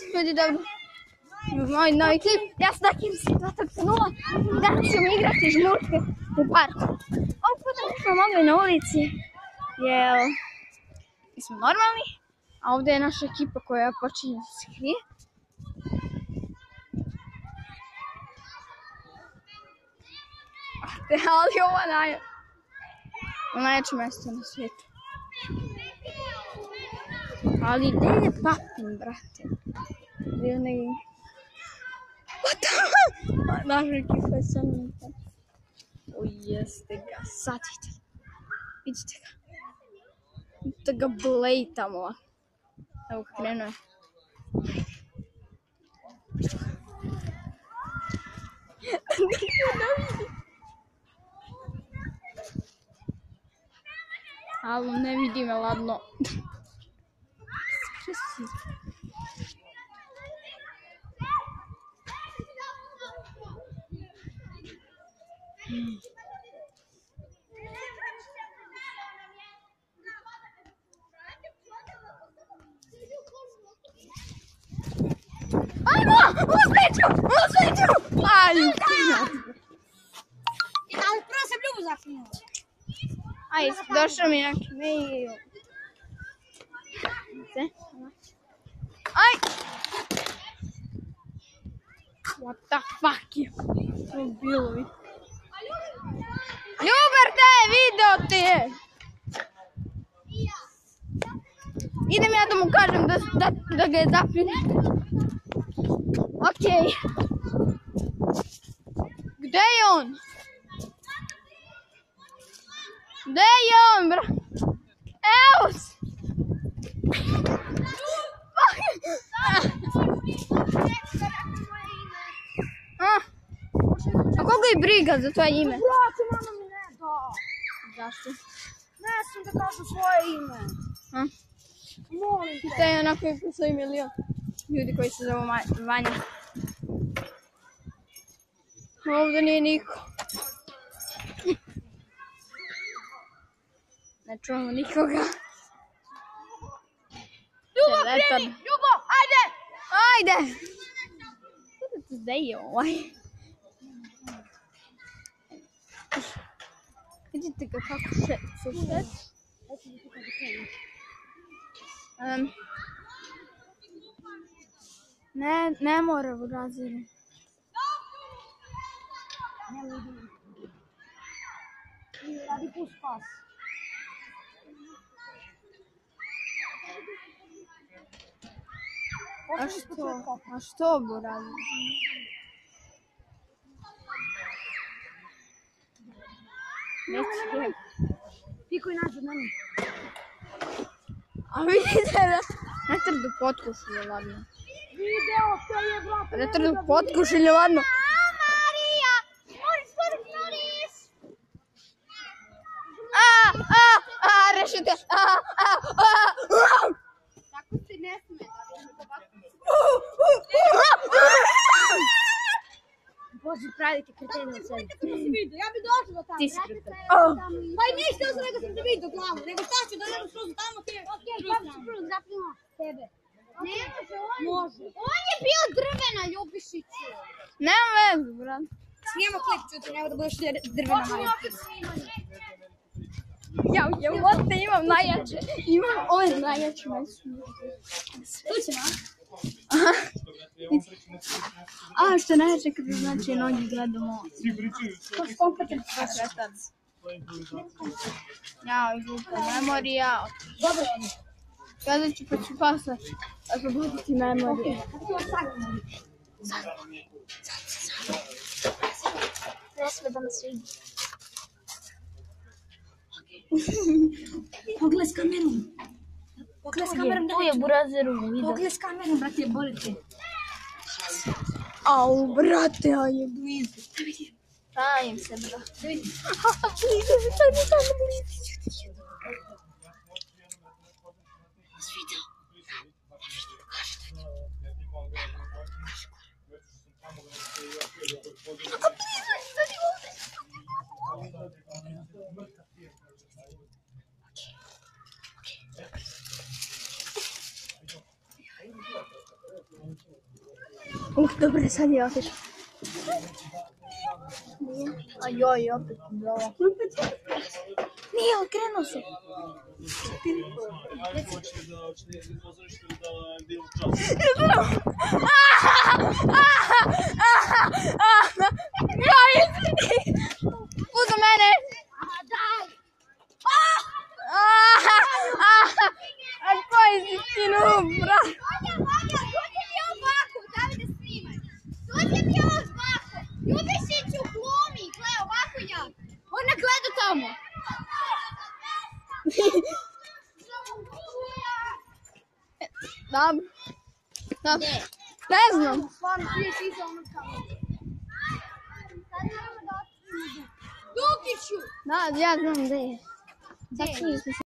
Ljudi, dobro. Moj novi klip. Ja sam takim situatom sa nula. Danas ćemo igrati žmurke u parku. Ovog puta nismo mogli na ulici. Jer mi smo normalni. A ovdje je naša ekipa koja počinje da se krije. Ali ovo je najjače mjesto na svijetu. Ali gdje je papin, brate? Gdje je onaj... Naša ekipa je samo na tamo. O, jeste ga, sad vidite ga. Vidite ga Blej tamo. Evo ga, krenuo je. Ali ne vidi me, ladno. Što si? Ajmo! Uzmeću! Ajmo! Ali prvo sam ljubu zaklinula. Aj, došao mi neki mail. Aj! What the fuck je? To bilo mi. Ljuberte, video ti je! Idem ja da mu kažem da ga je zapljunio. Okej. Gde je on? Gde je on, bro? Evo se! A koga je briga za tvoje ime? Brate, mama mi ne da. Zašto? Ne sam da kažu svoje ime. Molim te. Pitaj onako i postoji milion ljudi koji se zovu Vanja. Ovdje nije niko. Ne čujemo nikoga. Ljubo, kreni! Ljubo, ajde! Ajde! Gde je ovaj? Vidite ga kako se šet. Ne mora u razinu. Radi pus pas. A što bu radi? Neće. Piko i nađe meni. A vidite da retardu potkušili, ladno. Video, to je brate. Retardu potkušili, ladno. Marija! Moris! Rešite! Tako se ne sme da Bože, pravite kretene od sebe. Ja bi došla do tamo. Ti si kreten. Pa i ništa sam nego sam te vidio glavu. Nego šta ću da jedem sluzu tamo ti je. Okej, pa ću prvo zapnimo tebe. Ne može, može. On je bio drvena, Ljubišiću. Nema vezu, brat. Snijemo klip, čuti, nego da budeš drvena Marija. Hoćemo opet snimanje. Ja ovdje imam najjače. Imam ove najjače meso. Tu ćemo, a? Što najjače kad bi znači nogi gledamo. Ko s kompletom. Kretac. Ja, izvuka memorija. Dobro. Kada ću pa ću pasat. Osloboditi memorije. Sad. Ne sme da nas vidi. Pogledaj s kamerom. Pogledaj s kamerom. Tu je burazeru video. Pogledaj s kamerom, brate, boli te. Au, brate, a je blizu. Tajim se, brate. Blizu, tamo blizu. Video. Kako blizu, stani ovdje. Dobro, sad je otišao. Ajoj, opet dobro. Nije, okrenuo se. Puzo mene! A koji si ti noob, brat? Ljubišić u glumi, gle ovako ja. Ona gleda tamo. Dobro. Dobro. Ne znam. Stvarno, prije si iza ono tamo. Sad moramo da otvorimo Dukiću. Da, ja znam gde je. Začuli smo se.